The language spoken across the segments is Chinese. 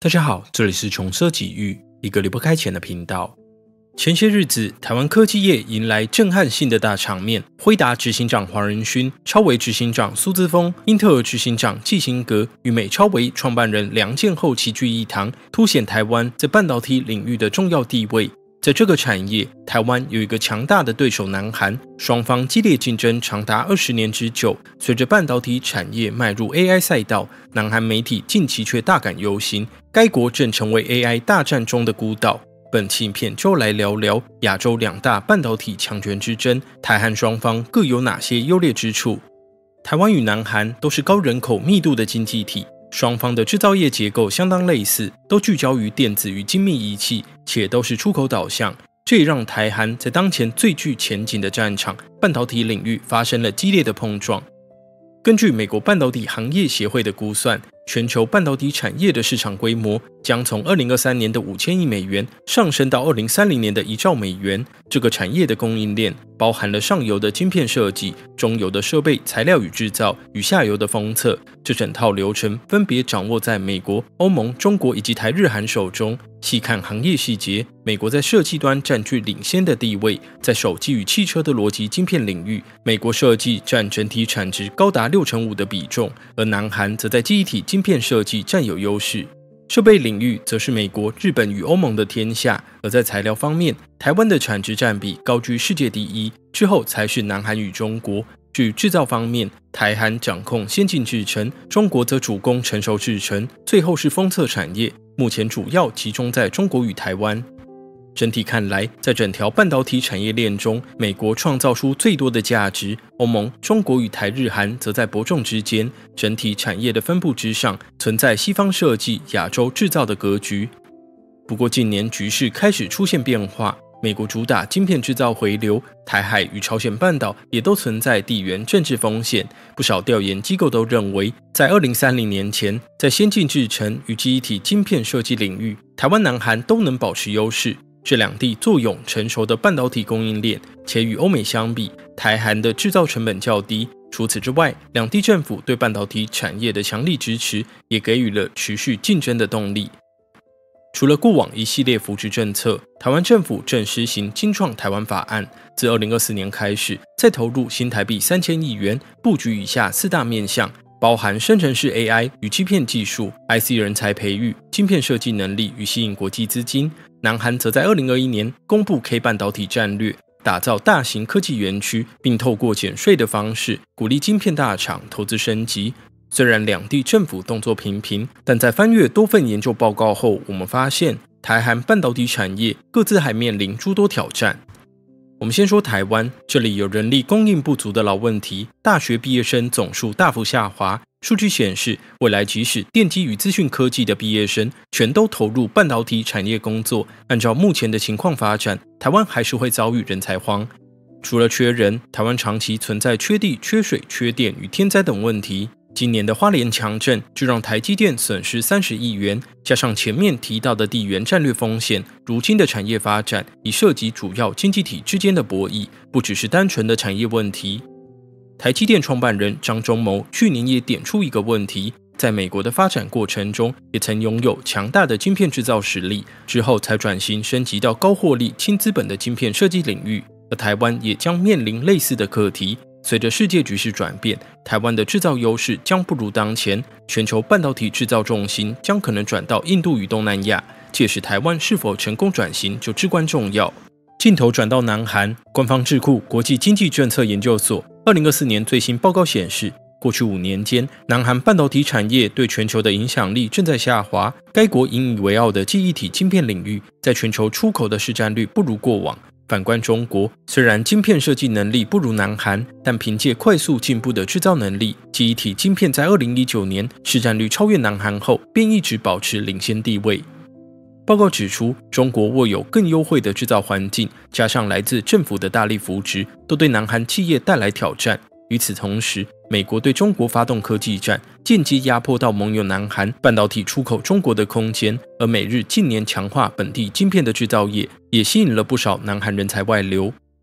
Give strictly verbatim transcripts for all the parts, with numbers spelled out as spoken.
大家好，这里是穷奢极欲，一个离不开钱的频道。前些日子，台湾科技业迎来震撼性的大场面，辉达执行长黄仁勋、超微执行长苏姿丰、英特尔执行长季辛格与美超微创办人梁建厚齐聚一堂，凸显台湾在半导体领域的重要地位。在这个产业，台湾有一个强大的对手南韩，双方激烈竞争长达二十年之久。随着半导体产业迈入 A I 赛道，南韩媒体近期却大感忧心，该国正成为 A I 大战中的孤岛。本期影片就来聊聊亚洲两大半导体强权之争，台韩双方各有哪些优劣之处。台湾与南韩都是高人口密度的经济体，双方的制造业结构相当类似，都聚焦于电子与精密仪器，且都是出口导向。这也让台韩在当前最具前景的战场半导体领域发生了激烈的碰撞。根据美国半导体行业协会的估算，全球半导体产业的市场规模将从二零二三年的五千亿美元上升到二零三零年的一兆美元。这个产业的供应链包含了上游的晶片设计、中游的设备材料与制造与下游的封测，这整套流程分别掌握在美国、欧盟、中国以及台日韩手中。细看行业细节，美国在设计端占据领先的地位，在手机与汽车的逻辑晶片领域，美国设计占整体产值高达六成五的比重，而南韩则在记忆体晶片设计占有优势。设备领域则是美国、日本与欧盟的天下，而在材料方面，台湾的产值占比高居世界第一，之后才是南韩与中国。至于制造方面，台韩掌控先进制程，中国则主攻成熟制程，最后是封测产业，目前主要集中在中国与台湾。整体看来，在整条半导体产业链中，美国创造出最多的价值，欧盟、中国与台日韩则在伯仲之间。整体产业的分布之上，存在西方设计、亚洲制造的格局。不过近年局势开始出现变化，美国主打晶片制造回流，台海与朝鲜半岛也都存在地缘政治风险。不少调研机构都认为，在二零三零年前，在先进制程与记忆体晶片设计领域，台湾、南韩都能保持优势。这两地坐拥成熟的半导体供应链，且与欧美相比，台韩的制造成本较低。除此之外，两地政府对半导体产业的强力支持，也给予了持续竞争的动力。除了过往一系列扶持政策，台湾政府正施行精创台湾法案，自二零二四年开始，再投入新台币三千亿元，布局以下四大面向，包含生成式 A I 与晶片技术、I C 人才培育、晶片设计能力与吸引国际资金。南韩则在二零二一年公布 K 半导体战略，打造大型科技园区，并透过减税的方式鼓励晶片大厂投资升级。虽然两地政府动作频频，但在翻阅多份研究报告后，我们发现台韩半导体产业各自还面临诸多挑战。我们先说台湾，这里有人力供应不足的老问题，大学毕业生总数大幅下滑。数据显示，未来即使电机与资讯科技的毕业生全都投入半导体产业工作，按照目前的情况发展，台湾还是会遭遇人才荒。除了缺人，台湾长期存在缺地、缺水、缺电与天灾等问题。今年的花莲强震就让台积电损失三十亿元，加上前面提到的地缘战略风险，如今的产业发展已涉及主要经济体之间的博弈，不只是单纯的产业问题。台积电创办人张忠谋去年也点出一个问题，在美国的发展过程中，也曾拥有强大的晶片制造实力，之后才转型升级到高获利、轻资本的晶片设计领域，而台湾也将面临类似的课题。随着世界局势转变，台湾的制造优势将不如当前，全球半导体制造重心将可能转到印度与东南亚，届时台湾是否成功转型就至关重要。镜头转到南韩，官方智库国际经济政策研究所二零二四年最新报告显示，过去五年间，南韩半导体产业对全球的影响力正在下滑。该国引以为傲的记忆体晶片领域，在全球出口的市占率不如过往。反观中国，虽然晶片设计能力不如南韩，但凭借快速进步的制造能力，记忆体晶片在二零一九年市占率超越南韩后，便一直保持领先地位。报告指出，中国握有更优惠的制造环境，加上来自政府的大力扶植，都对南韩企业带来挑战。与此同时，美国对中国发动科技战，间接压迫到盟友南韩半导体出口中国的空间，而美日近年强化本地晶片的制造业，也吸引了不少南韩人才外流。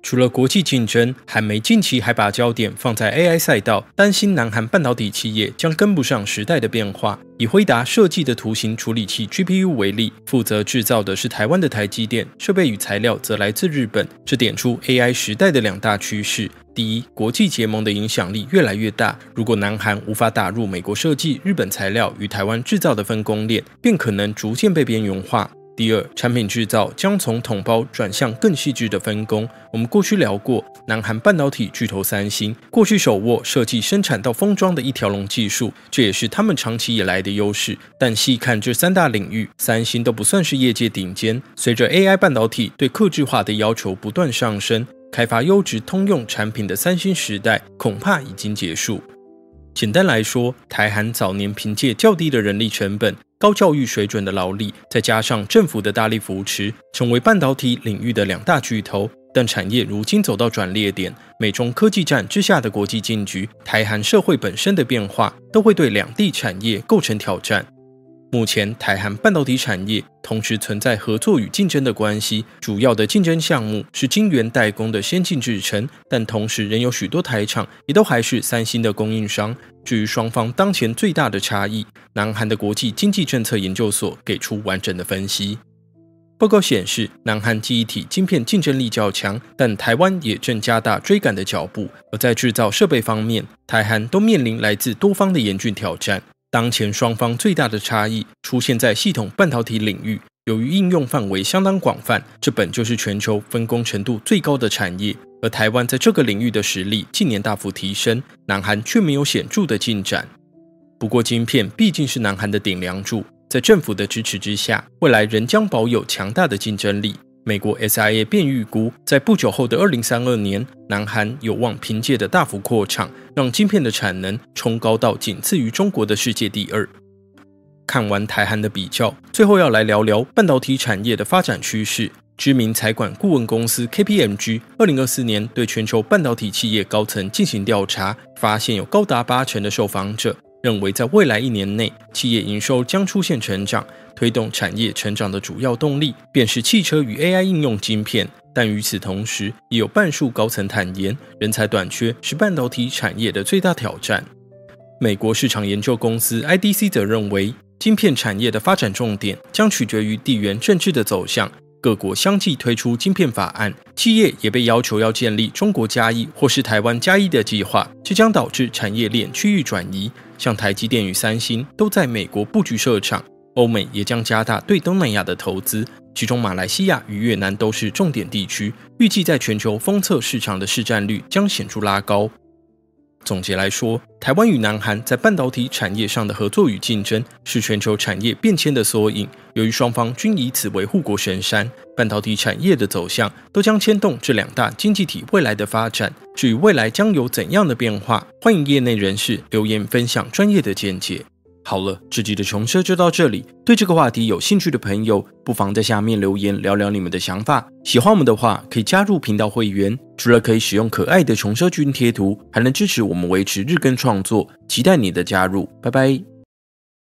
除了国际竞争，韩媒近期还把焦点放在 A I 赛道，担心南韩半导体企业将跟不上时代的变化。以辉达设计的图形处理器 G P U 为例，负责制造的是台湾的台积电，设备与材料则来自日本。这点出 A I 时代的两大趋势：第一，国际结盟的影响力越来越大，如果南韩无法打入美国设计、日本材料与台湾制造的分工链，便可能逐渐被边缘化。第二，产品制造将从统包转向更细致的分工。我们过去聊过，南韩半导体巨头三星过去手握设计、生产到封装的一条龙技术，这也是他们长期以来的优势。但细看这三大领域，三星都不算是业界顶尖。随着 A I 半导体对客制化的要求不断上升，开发优质通用产品的三星时代恐怕已经结束。简单来说，台韩早年凭借较低的人力成本、高教育水准的劳力，再加上政府的大力扶持，成为半导体领域的两大巨头。但产业如今走到转捩点，美中科技战之下的国际竞局，台韩社会本身的变化，都会对两地产业构成挑战。目前台韩半导体产业同时存在合作与竞争的关系，主要的竞争项目是晶圆代工的先进制程，但同时仍有许多台厂也都还是三星的供应商。至于双方当前最大的差异，南韩的国际经济政策研究所给出完整的分析。报告显示，南韩记忆体晶片竞争力较强，但台湾也正加大追赶的脚步。而在制造设备方面，台韩都面临来自多方的严峻挑战。当前双方最大的差异出现在系统半导体领域，由于应用范围相当广泛，这本就是全球分工程度最高的产业，而台湾在这个领域的实力近年大幅提升，南韩却没有显著的进展。不过晶片毕竟是南韩的顶梁柱，在政府的支持之下，未来仍将保有强大的竞争力。美国 S I A 便预估，在不久后的二零三二年，南韩有望凭借的大幅扩厂，让晶片的产能冲高到仅次于中国的世界第二。看完台韩的比较，最后要来聊聊半导体产业的发展趋势。知名财管顾问公司 K P M G 二零二四年对全球半导体企业高层进行调查，发现有高达八成的受访者认为在未来一年内，企业营收将出现成长，推动产业成长的主要动力便是汽车与 A I 应用晶片。但与此同时，也有半数高层坦言，人才短缺是半导体产业的最大挑战。美国市场研究公司 I D C 则认为，晶片产业的发展重点将取决于地缘政治的走向。各国相继推出晶片法案，企业也被要求要建立中国加一或是台湾加一的计划，这将导致产业链区域转移。像台积电与三星都在美国布局设厂，欧美也将加大对东南亚的投资，其中马来西亚与越南都是重点地区，预计在全球封测市场的市占率将显著拉高。总结来说，台湾与南韩在半导体产业上的合作与竞争，是全球产业变迁的缩影。由于双方均以此为护国神山，半导体产业的走向都将牵动这两大经济体未来的发展。至于未来将有怎样的变化，欢迎业内人士留言分享专业的见解。好了，这集的穷奢就到这里。对这个话题有兴趣的朋友，不妨在下面留言聊聊你们的想法。喜欢我们的话，可以加入频道会员，除了可以使用可爱的穷奢君贴图，还能支持我们维持日更创作。期待你的加入，拜拜。